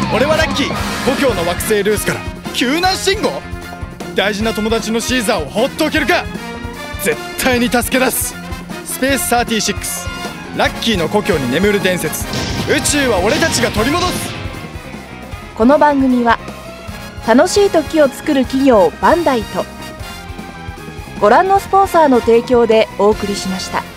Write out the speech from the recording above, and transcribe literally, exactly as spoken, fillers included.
俺はラッキー。故郷の惑星ルースから救難信号。大事な友達のシーザーを放っておけるか。絶対に助け出す。スペースさんじゅうろく、ラッキーの故郷に眠る伝説。宇宙は俺たちが取り戻す。 この番組は楽しい時を作る企業バンダイとご覧のスポンサーの提供でお送りしました。